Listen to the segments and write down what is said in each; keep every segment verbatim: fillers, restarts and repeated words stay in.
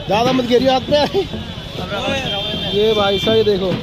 ज्यादा मत गिरिए हाथ पे। ये भाई साहब ये देखो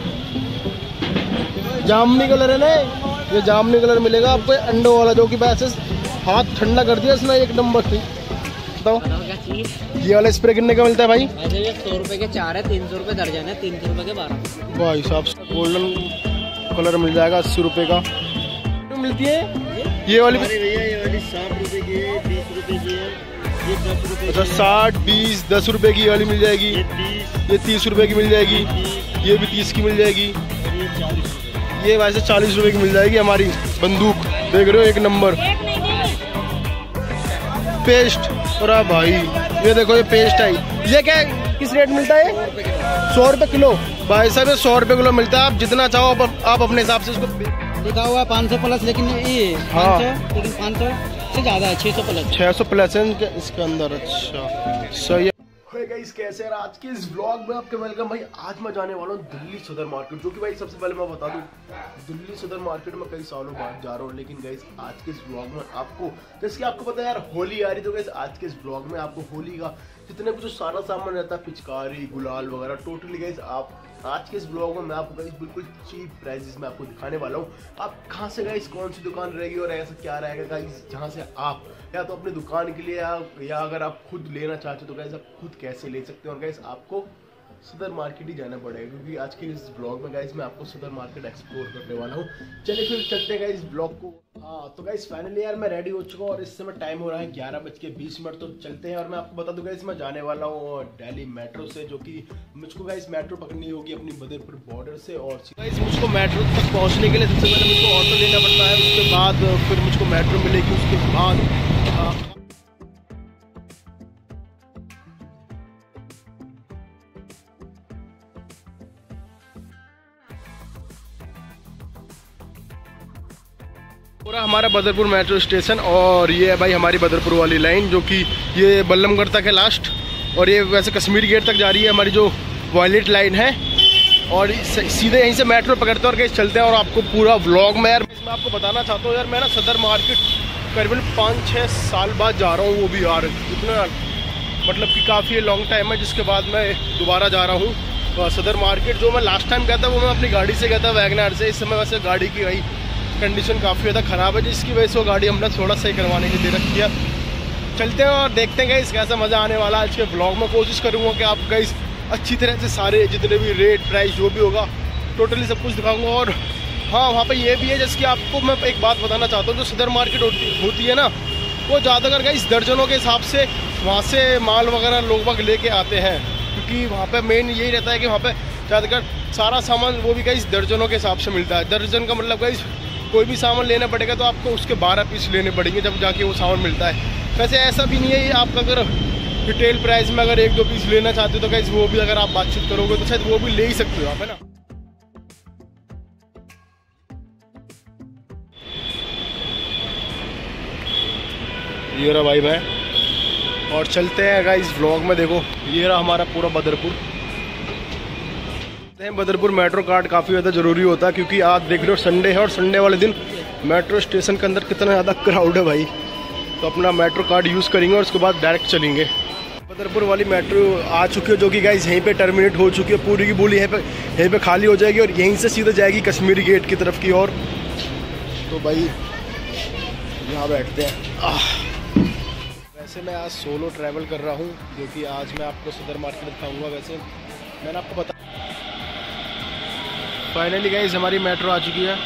जामनी कलर है ना, ये जामनी कलर मिलेगा आपको अंडों वाला, जो कि वैसे हाथ ठंडा कर दिया इसने एक नंबर। बताओ ये वाला स्प्रे कितने का मिलता है भाई? ये सौ रुपए के चार है, तीन सौ रुपए दर्जन है, तीन सौ रुपए के बारह। भाई साहब गोल्डन कलर मिल जाएगा अस्सी रुपए का। तो मिलती है ये वाली भैया, ये वाली साठ रुपए की है, बीस रुपए की है, ये दस रुपए। अच्छा साठ बीस दस रुपए की वाली मिल जाएगी, ये तीस, ये तीस रुपए की मिल जाएगी, ये भी तीस की मिल जाएगी, ये चालीस रुपए। ये वैसे चालीस रुपए की मिल जाएगी। हमारी बंदूक देख रहे हो एक नंबर। पेस्ट और भाई ये देखो ये पेस्ट है, ये क्या किस रेट मिलता है? सौ रुपए किलो। भाई साहब ये सौ रुपए किलो मिलता है, आप जितना चाहो आप, आप अपने हिसाब से इसको। लिखा हुआ पाँच सौ प्लस, लेकिन ये हाँ लेकिन पाँच सौ से ज्यादा है, छह सौ प्लस। छह सौ प्लस है इसके अंदर। अच्छा सही है। गाइस कैसे हैं आज के इस व्लॉग में आपके वेलकम। भाई आज मैं जाने वाला हूँ दिल्ली सदर मार्केट, जो कि भाई सबसे पहले मैं बता दूं दिल्ली सदर मार्केट में कई सालों बाद जा रहा हूँ, लेकिन गाइस आज के इस व्लॉग में आपको, जैसे कि आपको पता है यार होली आ रही, तो गाइस आज के इस व्लॉग में आपको होली का जितने भी जो सारा सामान रहता है, पिचकारी गुलाल वगैरह, टोटली गाइस आप आज के इस ब्लॉग में मैं आपको गाइस बिल्कुल चीप प्राइसेस में आपको दिखाने वाला हूँ। आप कहाँ से गाइस कौन सी दुकान रहेगी और ऐसा क्या रहेगा गाइस, जहाँ से आप या तो अपनी दुकान के लिए या, या अगर आप खुद लेना चाहते हो तो गाइस आप खुद कैसे ले सकते हो। और गाइस आपको सदर मार्केट ही जाना पड़ेगा, क्योंकि आज के इस ब्लॉग में गाइस मैं आपको सदर मार्केट एक्सप्लोर करने वाला हूँ। चलिए फिर चलते हैं गाइस ब्लॉग को। हाँ तो गाइस फाइनली यार मैं रेडी हो चुका हूँ और इस समय टाइम हो रहा है ग्यारह बज के बीस मिनट। तो चलते हैं और मैं आपको बता दूं गाइस मैं जाने वाला हूँ दिल्ली मेट्रो से, जो कि मुझको गाइस मेट्रो पकड़नी होगी अपनी बदरपुर बॉर्डर से। और गाइस मुझको मेट्रो तक पहुँचने के लिए सबसे पहले मुझको ऑटो लेना पड़ता है, उसके बाद फिर मुझको मेट्रो मिलेगी, उसके बाद पूरा हमारा बदरपुर मेट्रो स्टेशन। और ये है भाई हमारी बदरपुर वाली लाइन, जो कि ये बल्लमगढ़ तक है लास्ट, और ये वैसे कश्मीर गेट तक जा रही है हमारी जो वॉयलेट लाइन है। और सीधे यहीं से मेट्रो पकड़ते हैं और कहीं चलते हैं। और आपको पूरा व्लॉग में यार मैं आपको बताना चाहता हूँ यार, मैं ना सदर मार्केट करीबन पाँच छः साल बाद जा रहा हूँ, वो भी यार इतना मतलब कि काफ़ी लॉन्ग टाइम है, जिसके बाद मैं दोबारा जा रहा हूँ सदर मार्केट। जो मैं लास्ट टाइम गया था वो मैं अपनी गाड़ी से गया था वैगनार से। इस समय वैसे गाड़ी की भाई कंडीशन काफ़ी ज़्यादा ख़राब है, जिसकी वजह से वो गाड़ी हमने थोड़ा सही करवाने के लिए रखी है। चलते हैं और देखते हैं गाइस कैसा मज़ा आने वाला है आज के ब्लॉग में। कोशिश करूँगा कि आप गाइस अच्छी तरह से सारे जितने भी रेट प्राइस जो भी होगा टोटली सब कुछ दिखाऊंगा। और हाँ वहाँ पे ये भी है, जैसे कि आपको मैं एक बात बताना चाहता हूँ, जो सदर मार्केट होती होती है ना, वो ज़्यादातर गाइस दर्जनों के हिसाब से वहाँ से माल वगैरह लोग बाग लेके आते हैं, क्योंकि वहाँ पे मेन यही रहता है कि वहाँ पे ज़्यादातर सारा सामान वो भी गाइस दर्जनों के हिसाब से मिलता है। दर्जन का मतलब गाइस कोई भी सामान लेना पड़ेगा तो आपको उसके बारह पीस लेने पड़ेंगे जब जाके वो सामान मिलता है। वैसे ऐसा भी नहीं है, आप अगर रिटेल प्राइस में अगर एक दो पीस लेना चाहते हो तो गाइस वो भी अगर आप बातचीत करोगे तो शायद वो भी ले ही सकते हो आप, है ना। ये रहा भाई भाई, और चलते हैं गाइस व्लॉग में। देखो ये रहा हमारा पूरा बदरपुर। बदरपुर मेट्रो कार्ड काफ़ी ज़्यादा ज़रूरी होता है, क्योंकि आज देख रहे हो संडे है और संडे वाले दिन मेट्रो स्टेशन के अंदर कितना ज़्यादा क्राउड है भाई। तो अपना मेट्रो कार्ड यूज़ करेंगे और उसके बाद डायरेक्ट चलेंगे। बदरपुर वाली मेट्रो आ चुकी है, जो कि गाइस यहीं पे टर्मिनेट हो चुकी है, पूरी की पूरी यहीं पे यहीं पे खाली हो जाएगी और यहीं से सीधे जाएगी कश्मीरी गेट की तरफ की ओर। तो भाई यहाँ बैठते हैं। वैसे मैं आज सोलो ट्रैवल कर रहा हूँ, जो कि आज मैं आपको सदर मार्केट दिखाऊँगा। वैसे मैंने आपको बता फाइनली गाइस हमारी मेट्रो आ चुकी है।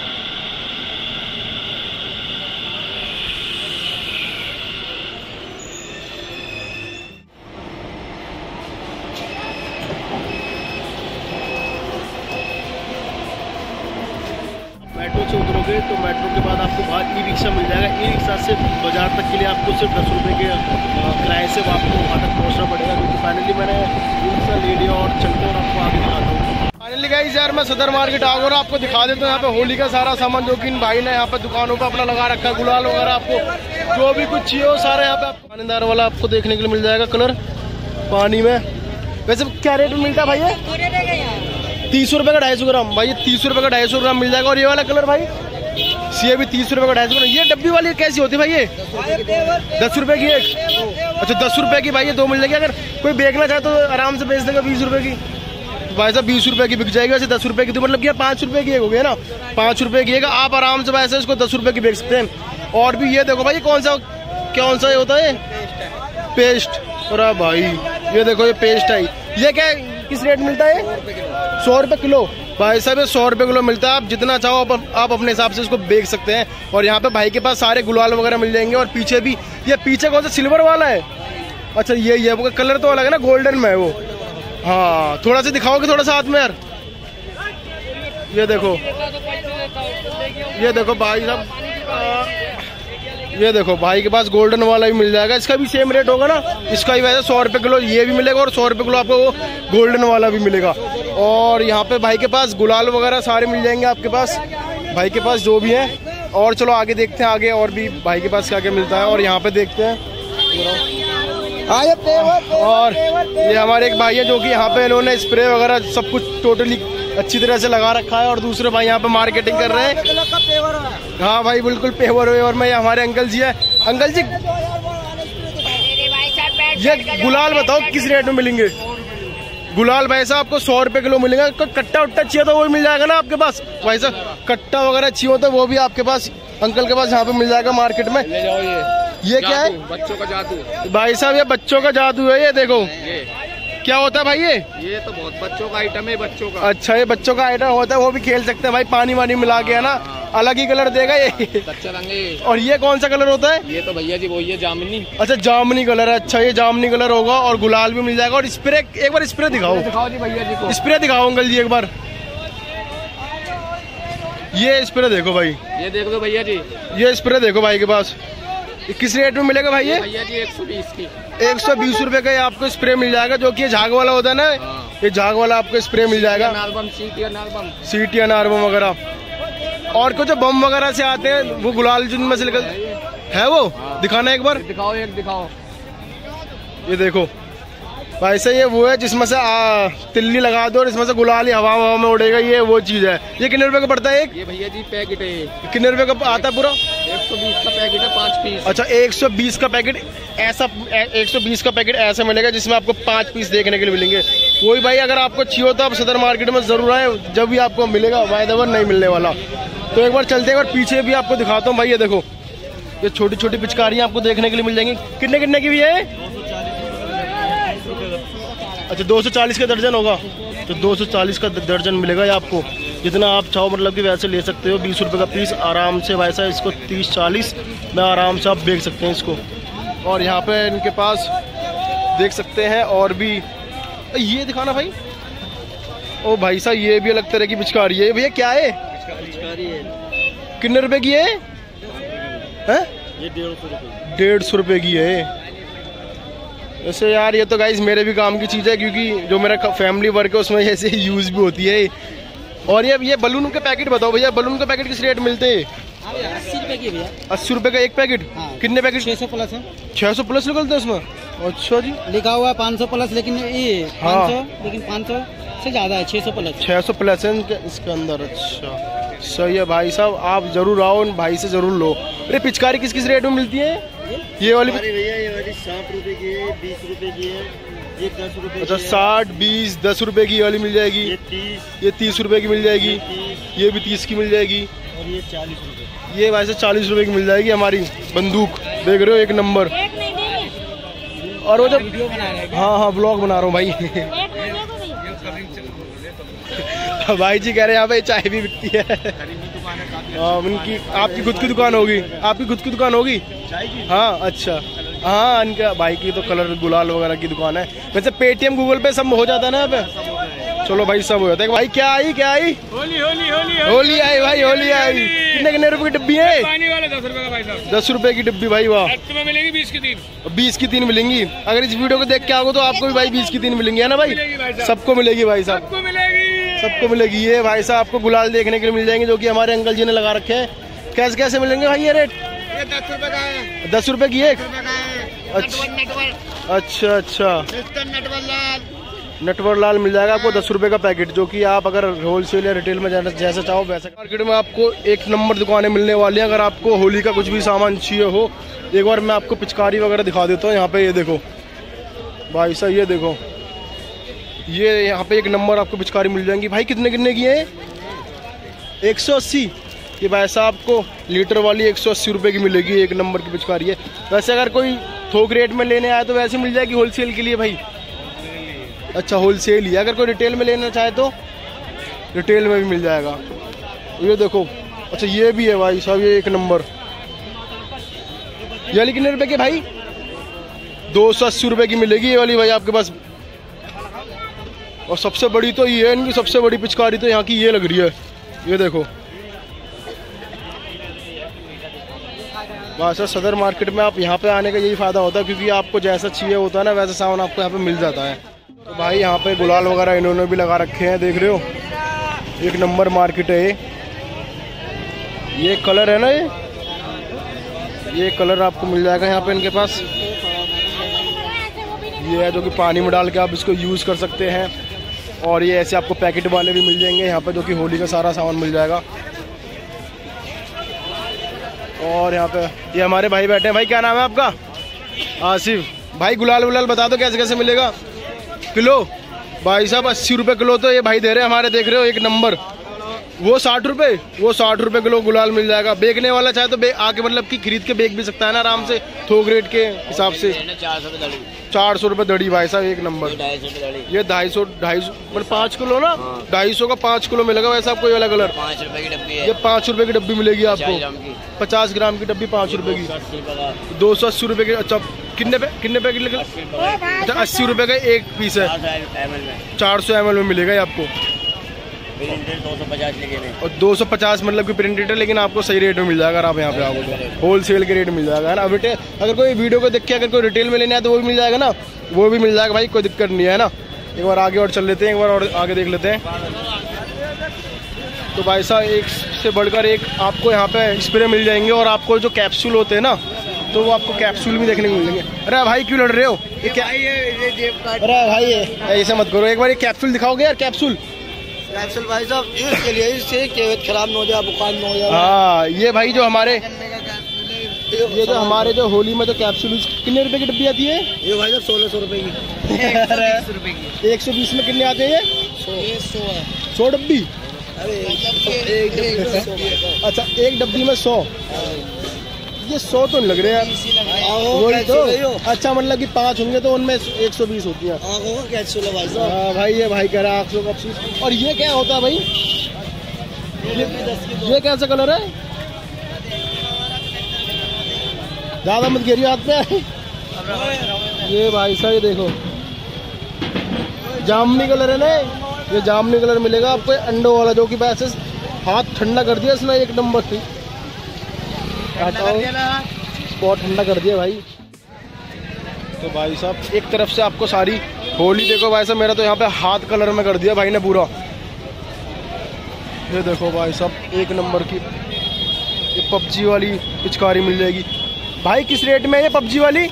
मेट्रो से उतरोगे तो मेट्रो के बाद आपको बाहर ई रिक्शा मिल जाएगा। ई रिक्शा से बाजार तक के लिए आपको सिर्फ दस रुपये के किराए से आपको वहाँ तक पहुँचना पड़ेगा, क्योंकि फाइनली मैंने ई रिक्शा ले लिया और चलते और आपको आगे दिखाता हूँ। फाइनली गाइस यार मैं सदर मार्केट आ गया और आपको दिखा देता हूँ यहाँ पे होली का सारा सामान, जो कि इन भाई ने यहाँ पे दुकानों पे अपना लगा रखा है। गुलाल वगैरह आपको जो भी कुछ चाहिए हो सारा यहाँ पे पानीदार वाला आपको देखने के लिए मिल जाएगा कलर पानी में। वैसे क्या रेट में मिलता है भाई ये? तीस रुपए का ढाई सौ ग्राम भाई, ये तीस रुपए का ढाई सौ ग्राम मिल जाएगा। और ये वाला कलर भाई सी भी तीस रुपए का ढाई सौ ग्राम। ये डब्बी वाली कैसी होती है भाई? ये दस रुपए की एक। अच्छा दस रुपए की भाई ये दो मिल जाएगी, अगर कोई बेचना चाहे तो आराम से बेच देगा बीस रुपए की। भाई साहब बीस रुपए की बिक जाएगी, वैसे दस रुपए की तो मतलब क्या पाँच रुपए की एक हो गया ना, पाँच रुपए की एक आप आराम से वैसे इसको दस रुपए की बेच सकते हैं। और भी ये देखो भाई कौन सा कौन सा ये होता है पेस्ट, अरे भाई ये देखो ये पेस्ट है, ये क्या किस रेट मिलता है? सौ रुपए किलो। भाई साहब ये सौ रुपए किलो मिलता है, आप जितना चाहो आप, आप अपने हिसाब से इसको बेच सकते हैं। और यहाँ पे भाई के पास सारे गुलाल वगैरह मिल जाएंगे। और पीछे भी ये पीछे कौन सा सिल्वर वाला है? अच्छा ये ये वो कलर तो अलग है ना, गोल्डन में है वो। हाँ थोड़ा सा दिखाओगे थोड़ा सा हाथ में यार, ये देखो ये देखो भाई साहब, ये देखो भाई के पास गोल्डन वाला भी मिल जाएगा, इसका भी सेम रेट होगा ना, इसका ही वैसे सौ रुपए किलो ये भी मिलेगा और सौ रुपए किलो आपको वो गोल्डन वाला भी मिलेगा। और यहाँ पे भाई के पास गुलाल वगैरह सारे मिल जाएंगे आपके पास, भाई के पास जो भी है। और चलो आगे देखते हैं, आगे और भी भाई के पास क्या क्या मिलता है। और यहाँ पे देखते हैं, और ये हमारे एक भाई है जो कि यहाँ पे इन्होंने स्प्रे वगैरह सब कुछ टोटली अच्छी तरह से लगा रखा है। और दूसरे भाई यहाँ पे मार्केटिंग कर रहे हैं। हाँ भाई बिल्कुल पेवर हुए। और मैं हमारे अंकल जी है, अंकल जी ये गुलाल बताओ किस रेट में मिलेंगे? गुलाल भाई साहब आपको सौ रुपए किलो मिलेगा। कट्टा उट्टा चाहिए तो वो भी मिल जाएगा ना आपके पास? भाई साहब कट्टा वगैरह चाहिए होता है वो भी आपके पास अंकल के पास यहाँ पे मिल जाएगा मार्केट में। ले जाओ ये ये क्या है? बच्चों का जादू भाई साहब, ये बच्चों का जादू है। ये देखो ये क्या होता है भाई? ये ये तो बहुत बच्चों का आइटम है, बच्चों का। अच्छा ये बच्चों का आइटम होता है, वो भी खेल सकते हैं भाई, पानी वानी मिला के है ना, अलग ही कलर देगा ये। बच्चे रंगे। और ये कौन सा कलर होता है? ये तो भैया जी वो ये जामुनी। अच्छा जामुनी कलर है। अच्छा ये जामुनी कलर होगा और गुलाल भी मिल जाएगा। और स्प्रे एक बार स्प्रे दिखाओ, दिखाओ जी भैया जी को स्प्रे दिखाओ अंकल जी एक बार। ये स्प्रे देखो भाई, ये देख लो भैया जी, ये स्प्रे देखो भाई के पास। किस रेट में मिलेगा भाई ये? भैया जी एक सौ बीस की, एक सौ बीस रुपए का ये आपको स्प्रे मिल जाएगा, जो कि ये झाग वाला होता है ना, ये झाग वाला आपको स्प्रे मिल जाएगा। सीटी अनारबम वगैरह और कुछ बम वगैरह से आते हैं वो गुलाल जिनमें से निकल है वो, दिखाना एक बार। दिखाओ एक दिखाओ, ये देखो भाई से ये वो है जिसमें से आ, तिल्ली लगा दो और इसमें से गुलाल ही हवा हवा में उड़ेगा, ये वो चीज है। ये कितने रुपए का पड़ता है एक? ये भैया जी पैकेट है। कितने रुपए का आता है पूरा? एक सौ बीस का पैकेट है, पाँच पीस। अच्छा एक सौ बीस का पैकेट ऐसा, एक सौ बीस का पैकेट ऐसा मिलेगा जिसमें आपको पाँच पीस देखने के लिए मिलेंगे। वही भाई अगर आपको चाहिए तो आप सदर मार्केट में जरूर आए, जब भी आपको मिलेगा बाय द वे नहीं मिलने वाला। तो एक बार चलते हैं और पीछे भी आपको दिखाता हूँ भाई। ये देखो ये छोटी छोटी पिचकारियाँ आपको देखने के लिए मिल जाएंगी। कितने कितने की भी है? अच्छा दो सौ चालीस का दर्जन होगा, तो दो सौ चालीस का दर्जन मिलेगा ये आपको, जितना आप चाहो मतलब कि वैसे ले सकते हो। बीस रुपए का पीस आराम से वैसा इसको तीस चालीस में आराम से आप बेच सकते हैं इसको। और यहाँ पे इनके पास देख सकते हैं और भी, ये दिखाना भाई। ओ भाई साहब ये भी अलग तरह की पिचकारी है। भैया क्या है? पिचकारी है। कितने रुपए की है? ये डेढ़ सौ रुपये डेढ़ सौ रुपये की है। वैसे यार ये तो गाइस मेरे भी काम की चीज़ है, क्योंकि जो मेरा फैमिली वर्क है उसमें ऐसे यूज़ भी होती है। और ये ये बलून के पैकेट बताओ भैया, बलून के पैकेट किस रेट मिलते हैं? अस्सी रुपए की भैया। अस्सी रुपए का एक पैकेट? हाँ। कितने पैकेट? छह सौ प्लस है। छह सौ प्लस निकलते हैं उसमें? अच्छा जी। लिखा हुआ है पाँच सौ प्लस, लेकिन ये हाँ। पाँच सौ, लेकिन पाँच सौ से ज्यादा है, छह सौ प्लस। छह सौ प्लस है इनके इसके अंदर। अच्छा सही है भाई साहब, आप जरूर आओ, उन भाई से जरूर लो। अरे पिचकारी किस किस रेट में मिलती है? ये वाली भैया ये वाली साठ रुपए की है, बीस रुपए की है, ये दस रुपए। अच्छा साठ बीस दस रुपए की वाली मिल जाएगी। ये तीस, ये तीस रुपए की मिल जाएगी। ये भी तीस की मिल जाएगी। और ये चालीस रुपए। ये वैसे चालीस रुपए की मिल जाएगी हमारी बंदूक, देख रहे हो एक नंबर। और वो जब हाँ हाँ ब्लॉग बना रहा हूँ भाई। भाई जी कह रहे हैं यहाँ पे चाय भी बिकती है। हाँ उनकी आपकी खुद की दुकान होगी? आपकी खुद की दुकान होगी? हाँ अच्छा हाँ इनका भाई की तो कलर गुलाल वगैरह की दुकान है। वैसे पेटीएम गूगल पे सब हो जाता है ना यहाँ पे? चलो भाई सब हो जाता है। भाई क्या आई क्या आई? होली होली होली होली आई भाई, होली आई। कितने कितने रुपए की डिब्बी है? पानी वाला दस रुपए का भाई साहब। दस रुपए की डिब्बी भाई, वाह। तुम्हें मिलेगी बीस की तीन। बीस की तीन मिलेंगी। अगर इस वीडियो को देख के आओगे तो आपको भी भाई बीस की तीन मिलेंगी, है ना भाई? सबको मिलेगी भाई साहब, सबको मिलेगी, सबको मिलेगी। ये भाई साहब आपको गुलाल देखने के लिए मिल जाएंगे, जो कि हमारे अंकल जी ने लगा रखे हैं। कैसे कैसे मिलेंगे भाई ये रेट? ये दस रुपए का है। दस रुपए की एक? रुपए का है। अच्छा अच्छा अच्छा। नटवर लाल नटवर लाल मिल जाएगा आपको दस रुपये का पैकेट, जो कि आप अगर होलसेल या रिटेल में जाना जैसा चाहो वैसा। मार्केट में आपको एक नंबर दुकानें मिलने वाली हैं। अगर आपको होली का कुछ भी सामान चाहिए हो, एक बार मैं आपको पिचकारी वगैरह दिखा देता हूँ। यहाँ पे ये देखो भाई साहब, ये देखो, ये यहाँ पे एक नंबर आपको पिचकारी मिल जाएंगी। भाई कितने कितने की है? एक सौ अस्सी। ये भाई साहब आपको लीटर वाली एक सौ अस्सी रुपये की मिलेगी, एक नंबर की पिचकारी है। वैसे अगर कोई थोक रेट में लेने आए तो वैसे मिल जाएगी होलसेल के लिए भाई। अच्छा होलसेल ही, अगर कोई रिटेल में लेना चाहे तो रिटेल में भी मिल जाएगा। ये देखो, अच्छा ये भी है भाई साहब, ये एक नंबर। ये वाली कितने रुपए की भाई? दो सौ अस्सी रुपये की मिलेगी ये वाली भाई आपके पास। और सबसे बड़ी तो ये है, इनकी सबसे बड़ी पिचकारी तो यहाँ की ये लग रही है। ये देखो वहाँ सदर मार्केट में आप यहाँ पे आने का यही फ़ायदा होता है, क्योंकि आपको जैसा चाहिए होता है ना वैसा सामान आपको यहाँ पे मिल जाता है। तो भाई यहाँ पे गुलाल वगैरह इन्होंने भी लगा रखे हैं, देख रहे हो, एक नंबर मार्केट है ये। ये कलर है ना, ये ये कलर आपको मिल जाएगा यहाँ पे इनके पास। ये है जो कि पानी में डाल के आप इसको यूज़ कर सकते हैं। और ये ऐसे आपको पैकेट वाले भी मिल जाएंगे यहाँ पे, जो कि होली का सारा सामान मिल जाएगा। और यहाँ पे ये हमारे भाई बैठे हैं। भाई क्या नाम है आपका? आसिफ। भाई गुलाल गुलाल बता दो कैसे कैसे मिलेगा किलो? भाई साहब अस्सी रुपये किलो तो ये भाई दे रहे हैं हमारे, देख रहे हो, एक नंबर। वो साठ रुपये वो साठ रुपये किलो गुलाल मिल जाएगा। बेचने वाला चाहे तो आके मतलब कि खरीद के बेच भी सकता है ना आराम से, थोक रेट के हिसाब से। चार सौ रुपये दड़ी भाई साहब, एक नंबर। ये ढाई सौ ढाई सौ मतलब पाँच किलो ना, ढाई सौ का पाँच किलो मिलेगा वैसे आपको। ये वाला कलर पाँच रुपए की डब्बी है। ये पाँच रुपये की डब्बी मिलेगी आपको, पचास ग्राम की डब्बी पाँच रुपये की, दो सौ अस्सी रुपये की। अच्छा कितने पे कितने पैकेट? अच्छा अस्सी रुपये का एक पीस है, चार सौ एम एल में मिलेगा ये आपको। दो सौ पचास लेके और दो सौ पचास मतलब कि प्रिंटेड है, लेकिन आपको सही रेट में मिल जाएगा। अगर आप यहाँ पे आओगे तो होलसेल के रेट मिल जाएगा, है ना। रिटेल अगर कोई वीडियो को देख के अगर कोई रिटेल में लेने आए तो वो भी मिल जाएगा ना, वो भी मिल जाएगा भाई, कोई दिक्कत नहीं है ना। एक बार आगे और चल लेते हैं, एक बार और आगे देख लेते हैं। तो भाई साहब एक से बढ़कर एक आपको यहाँ पे स्प्रे मिल जाएंगे। और आपको जो कैप्सूल होते हैं ना, तो वो आपको कैप्सूल भी देखने को मिलेंगे। अरे भाई क्यों लड़ रहे हो? ये क्या? अरे भाई ऐसे मत करो, एक बार ये कैप्सूल दिखाओगे यार, कैप्सूल कैप्सूल भाई साहब इसके लिए, इससे तबीयत खराब ना हो जाए, बुखार ना हो जाए। हाँ ये भाई जो हमारे ये जो हमारे जो होली में जो कैप्सूल कितने रुपए की डब्बी आती है? ये भाई साहब सोलह सौ रुपए की। एक सौ बीस में कितने आते हैं ये? सौ डब्बी। अच्छा एक डब्बी में सौ, ये सौ तो नहीं लग रहे हैं वही तो। अच्छा मतलब कि पाँच होंगे तो उनमें एक सौ बीस होती है। हाँ भाई ये भाई कह रहा है आठ सौ का। और ये क्या होता है भाई? ये, ये कैसा कलर है? ज्यादा मत घेरिए हाथ पे। ये भाई साहब ये देखो जामुनी कलर है ना, ये जामुनी कलर मिलेगा आपको अंडों वाला, जो कि वैसे हाथ ठंडा कर दिया इसने एक नंबर से। बहुत ठंडा कर दिया भाई। तो भाई साहब एक तरफ से आपको सारी होली देखो भाई साहब, मेरा तो यहाँ पे हाथ कलर में कर दिया भाई ने पूरा। ये देखो भाई साहब एक नंबर की ये पबजी वाली पिचकारी मिल जाएगी। भाई किस रेट में है ये पबजी वाली?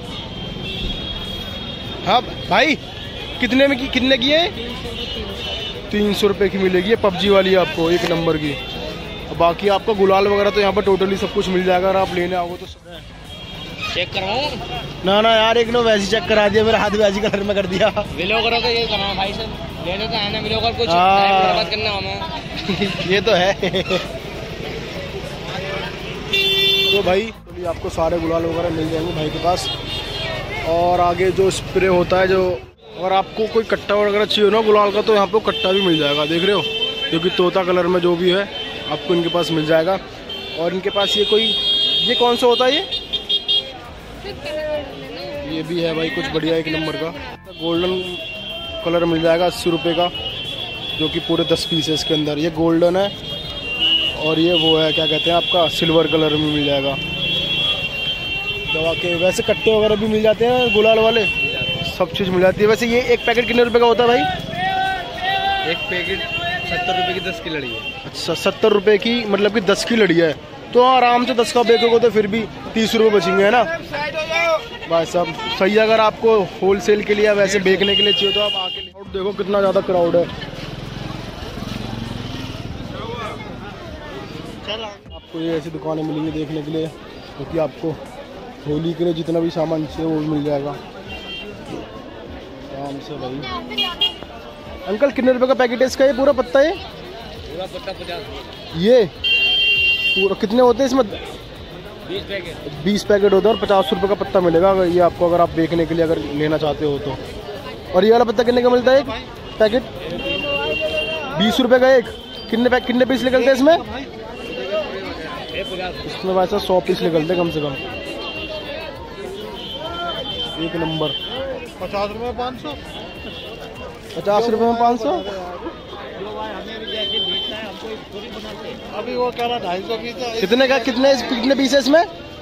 हाँ भाई कितने में की कितने की है? तीन सौ रुपये की मिलेगी ये पबजी वाली आपको, एक नंबर की। बाकी आपका गुलाल वगैरह तो यहाँ पर टोटली सब कुछ मिल जाएगा। अगर आप लेने आओगे तो चेक करवाऊं? ना ना यार, एक नो वैसी चेक करा दिया, मेरा हाथ वैसी कलर में कर दिया। विलो करो तो ये करना भाई साहब, लेने तो आना विलो कर, कुछ बर्बाद करना हमें। ये तो है। तो भाई तो आपको सारे गुलाल वगैरह मिल जाएंगे भाई के पास। और आगे जो स्प्रे होता है, जो अगर आपको कोई कट्टा वगैरह चाहिए ना गुलाल का, तो यहाँ पे कट्टा भी मिल जाएगा, देख रहे हो, क्योंकि तोता कलर में जो भी है आपको इनके पास मिल जाएगा। और इनके पास ये कोई ये कौन सा होता है? ये ये भी है भाई कुछ बढ़िया एक नंबर का गोल्डन कलर मिल जाएगा अस्सी रुपये का, जो कि पूरे दस पीस है इसके अंदर। ये गोल्डन है और ये वो है क्या कहते हैं आपका सिल्वर कलर में मिल जाएगा। दवा के वैसे कट्टे वगैरह भी मिल जाते हैं गुलाल वाले, सब चीज़ मिल जाती है। वैसे ये एक पैकेट कितने रुपए का होता है भाई? एक पैकेट सत्तर रुपए की दस की लड़ी है। अच्छा सत्तर रुपए की मतलब कि दस की लड़ी है, तो आराम से दस का बेचोगे तो फिर भी तीस रुपये बचेंगे, है ना भाई साहब। सही, अगर आपको होलसेल के लिए वैसे बेचने के लिए चाहिए तो आप आके देखो कितना ज़्यादा क्राउड है। आपको ये ऐसी दुकानें मिलेंगी देखने के लिए, क्योंकि आपको होली के लिए जितना भी सामान चाहिए वो भी मिल जाएगा आराम से भाई। अंकल कितने रुपए का पैकेट है इसका? ये पूरा पत्ता है? पूरा पत्ता पचास। ये पूरा कितने होते हैं इसमें? बीस पैकेट। बीस पैकेट होते हैं और पचास रुपये का पत्ता मिलेगा अगर ये आपको, अगर आप देखने के लिए अगर लेना चाहते हो तो। और ये वाला पत्ता कितने का मिलता है एक पैकेट? बीस रुपये का एक। कितने पैक कितने पीस निकलते हैं इसमें? इसमें वैसा सौ पीस निकलते हैं कम से कम। एक नंबर। पचास रुपये में पाँच सौ। पचास रुपये में पाँच सौ। अभी वो कह रहा ढाई सौ पीस है। कितने का? कितने कितने पीस है इसमें?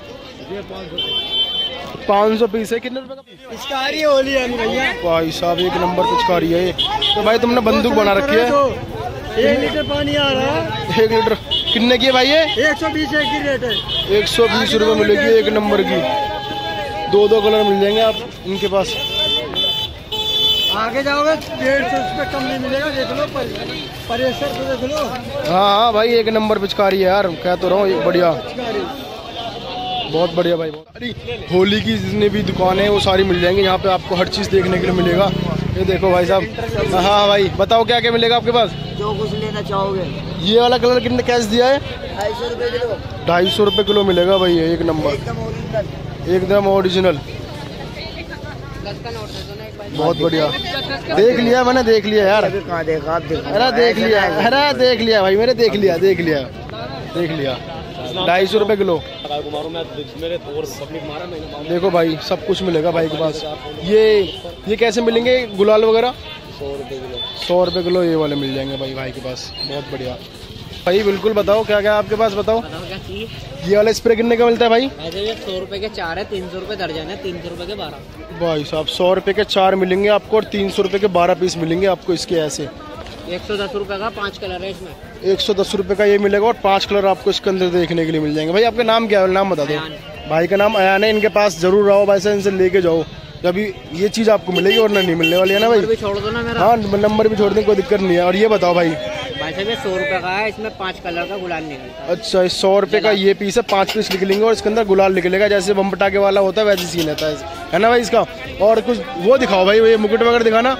पाँच सौ पीस है। कितने रुपए का पीस? पिचकारी होली है भैया। भाई साहब एक नंबर पिचकारी है ये। तो भाई तुमने बंदूक बना रखी है। एक लीटर पानी आ रहा है। एक लीटर कितने की है भाई ये? एक सौ बीस एक की रेट है। एक सौ बीस रुपये मिलेगी एक नंबर की। दो दो कलर मिल जाएंगे आप इनके पास। आगे जाओगे डेढ़ सौ रुपये कम नहीं मिलेगा। देख लो परेशर तो देख लो। हाँ हाँ भाई एक नंबर पिचकारी है यार, कह तो रहा हूँ। बढ़िया, बहुत बढ़िया भाई। बहुत होली की जितनी भी दुकानें हैं वो सारी मिल जाएंगी यहाँ पे, आपको हर चीज़ देखने के लिए मिलेगा। ये देखो भाई साहब। हाँ भाई बताओ क्या क्या मिलेगा आपके पास? जो कुछ लेना चाहोगे। ये वाला कलर कितने कैश दिया है? ढाई सौ रुपये किलो। ढाई सौ रुपये किलो मिलेगा भाई ये एक नंबर, एकदम ओरिजिनल। बहुत बढ़िया। देख लिया मैंने, देख लिया यार। कहाँ देखा आप? देखा अरे देख लिया, अरे देख लिया भाई मैंने, देख लिया देख लिया देख लिया। ढाई सौ रुपये किलो। देखो भाई सब कुछ मिलेगा भाई के पास। ये ये कैसे मिलेंगे गुलाल वगैरह? सौ रुपये किलो। सौ रुपये किलो ये वाले मिल जाएंगे भाई भाई के पास। बहुत बढ़िया भाई। बिल्कुल बताओ क्या क्या आपके पास, बताओ। क्या चाहिए? ये वाला स्प्रे कितने का मिलता है भाई? ऐसे ये सौ रुपए के चार है, तीन सौ रुपए दर्जन है, तीन सौ रुपए के बारह। भाई साहब सौ रुपये के चार मिलेंगे आपको और तीन सौ रुपये के बारह पीस मिलेंगे आपको इसके। ऐसे एक सौ दस रुपए का पाँच कलर है इसमें। एक सौ दस रुपये का ये मिलेगा और पांच कलर आपको इसके अंदर देखने के लिए मिल जाएंगे। भाई आपका नाम क्या है? नाम बता दो। भाई का नाम अयान है। इनके पास जरूर रहो भाई साहब, इनसे लेके जाओ। अभी ये चीज़ आपको मिलेगी और नहीं मिलने वाली है ना भाई। भी छोड़ दो ना मेरा। हाँ नंबर भी छोड़ दें, कोई दिक्कत नहीं है। और ये बताओ भाई। भाई साहब ये सौ रुपए का है, इसमें पाँच कलर का गुलाल निकलता है। अच्छा सौ रुपये का ये पीस है, पाँच पीस निकलेंगे और इसके अंदर गुलाल निकलेगा। जैसे बम पटाखे वाला होता है वैसे सीन रहता है, है ना भाई इसका। और कुछ वो दिखाओ भाई, ये मुकुट वगैरह दिखाना।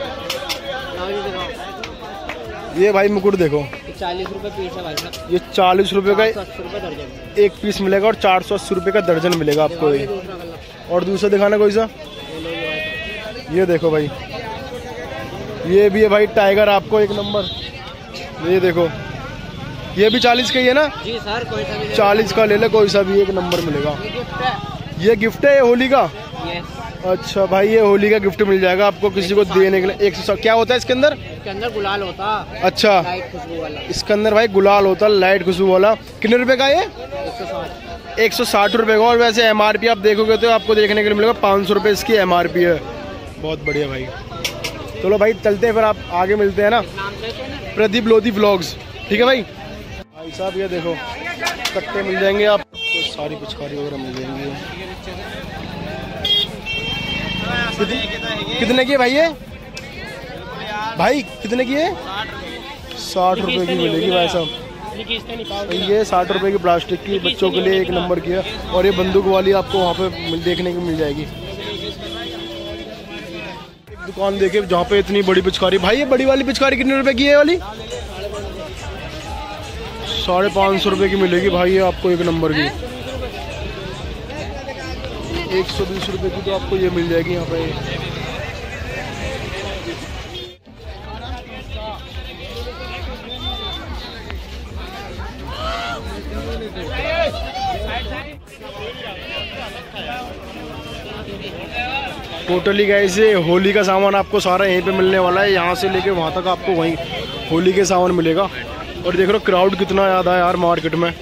ये भाई मुकुट देखो, चालीस रुपए पीस है भाई साहब। ये चालीस रुपये का अस्सी रुपए दर्जन एक पीस मिलेगा और चार सौ अस्सी रुपये का दर्जन मिलेगा आपको ये। और दूसरा दिखाना कोई सा। ये देखो भाई, ये भी है भाई टाइगर आपको एक नंबर। ये देखो ये भी चालीस का ही है ना? जी सर, कोई सा भी चालीस का ले ले, कोई सा भी एक नंबर मिलेगा। ये गिफ्ट है होली का? यस। अच्छा भाई ये होली का गिफ्ट मिल जाएगा आपको किसी को देने के लिए। एक सौ क्या होता है इसके अंदर? इसके अंदर गुलाल होता। अच्छा लाइट खुशबू वाला। इसके अंदर भाई गुलाल होता है लाइट खुशबू वाला। कितने रुपए का ये? एक सौ साठ रुपये का। और वैसे एम आर पी आप देखोगे तो आपको देखने के लिए मिलेगा पाँच सौ रुपये इसकी एम आर पी है। बहुत बढ़िया भाई। चलो भाई चलते हैं फिर, आप आगे मिलते हैं ना। प्रदीप लोधी व्लॉग्स, ठीक है भाई। भाई साहब ये देखो कट्टे मिल जाएंगे आपको, तो सारी पिचकारी वगैरह मिल जाएंगी। कितने की है भाई ये? भाई कितने की है? साठ रुपए की मिलेगी भाई साहब। ये साठ रुपए की प्लास्टिक की बच्चों के लिए एक नंबर की है। और ये बंदूक वाली आपको वहाँ पे देखने को मिल जाएगी। दुकान देखे जहाँ पे इतनी बड़ी पिचकारी। भाई ये बड़ी वाली पिचकारी कितने रुपए की है वाली? साढ़े पाँच सौ रुपये की मिलेगी भाई ये आपको एक नंबर की। एक सौ बीस रुपये की तो आपको ये मिल जाएगी यहाँ पे। टोटली गाइस ये होली का सामान आपको सारा यहीं पे मिलने वाला है। यहाँ से लेके वहाँ तक आपको वहीं होली के सामान मिलेगा। और देख रहे हो क्राउड कितना ज़्यादा है यार मार्केट में।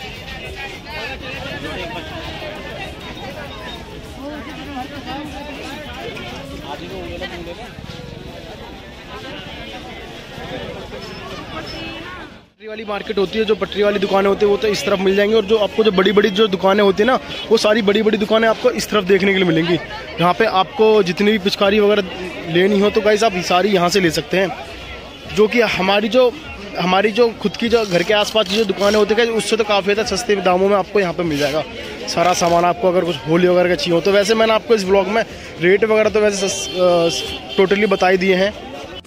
पटरी वाली मार्केट होती है, जो पटरी वाली दुकानें होती है वो तो इस तरफ मिल जाएंगी। और जो आपको जो बड़ी बड़ी जो दुकानें होती है ना, वो सारी बड़ी बड़ी दुकानें आपको इस तरफ देखने के लिए मिलेंगी। यहाँ पे आपको जितनी भी पिचकारी वगैरह लेनी हो तो गाइस आप सारी यहाँ से ले सकते हैं, जो कि हमारी जो हमारी जो खुद की जो घर के आसपास की जो दुकानें होती है उससे तो काफ़ी ज़्यादा सस्ते दामों में आपको यहाँ पे मिल जाएगा सारा सामान। आपको अगर कुछ होली वगैरह का चाहिए हो तो वैसे मैंने आपको इस ब्लॉग में रेट वगैरह तो वैसे टोटली बता ही दिए हैं।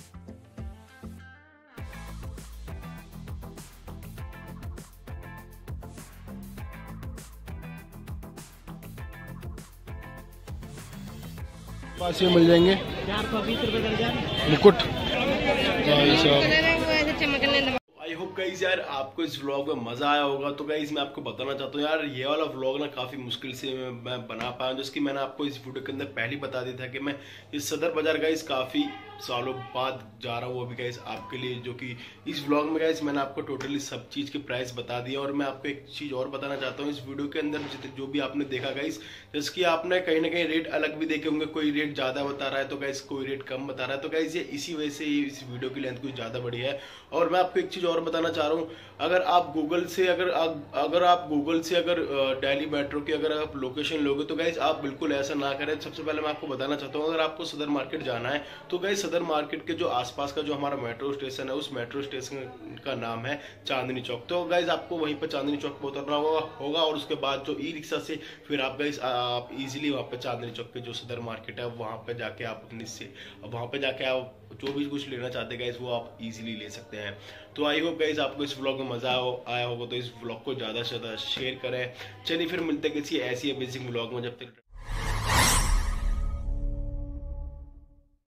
पास ये मिल जाएंगे मुकुट। आई होप गाइस यार आपको इस व्लॉग में मजा आया होगा। तो गाइस मैं आपको बताना चाहता हूँ यार, ये वाला व्लॉग ना काफी मुश्किल से मैं, मैं बना पाया हूँ, जिसकी मैंने आपको इस वीडियो के अंदर पहले बता दिया था कि मैं इस सदर बाजार गाइस काफी सालों बाद जा रहा हूँ वो भी गाइस आपके लिए, जो कि इस व्लॉग में गाइस मैंने आपको टोटली सब चीज के प्राइस बता दिया। और मैं आपको एक चीज और बताना चाहता हूँ, इस वीडियो के अंदर जो भी आपने देखा गाइस, जैसे कि आपने कहीं ना कहीं रेट अलग भी देखे होंगे, कोई रेट ज्यादा बता रहा है तो गाइस कोई रेट कम बता रहा है, तो गाइस ये इसी वजह से इस वीडियो की लेंथ कुछ ज्यादा बड़ी है। और मैं आपको एक चीज और बताना चाह रहा हूँ, अगर आप गूगल से अगर अगर आप गूगल से अगर दिल्ली मेट्रो की अगर आप लोकेशन लोगे तो गाइस आप बिल्कुल ऐसा ना करें। सबसे पहले मैं आपको बताना चाहता हूँ, अगर आपको सदर मार्केट जाना है तो गाइस सदर मार्केट के जो आसपास का जो हमारा मेट्रो स्टेशन है उस मेट्रो स्टेशन का नाम है चांदनी चौक। तो गाइस आपको वहीं पर चांदनी चौक पर उतरना होगा और उसके बाद जो ई रिक्शा से फिर आप गाइस आप इजीली वहाँ पे चांदनी चौक पे जो सदर मार्केट है वहाँ पे जाके आप अपने से वहाँ पे जाके आप जो भी कुछ लेना चाहते हैं गाइस वो आप इजीली ले सकते हैं। तो आई होप गाइस आपको इस व्लॉग में मजा आया होगा, तो इस व्लॉग को ज़्यादा से ज़्यादा शेयर करें। चलिए फिर मिलते हैं किसी ऐसी अमेजिंग व्लॉग में, जब तक